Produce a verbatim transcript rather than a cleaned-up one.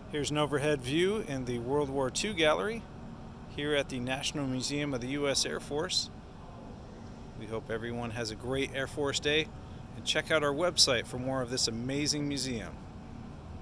Here's an overhead view in the World War Two gallery here at the National Museum of the U S Air Force. We hope everyone has a great Air Force Day, and check out our website for more of this amazing museum.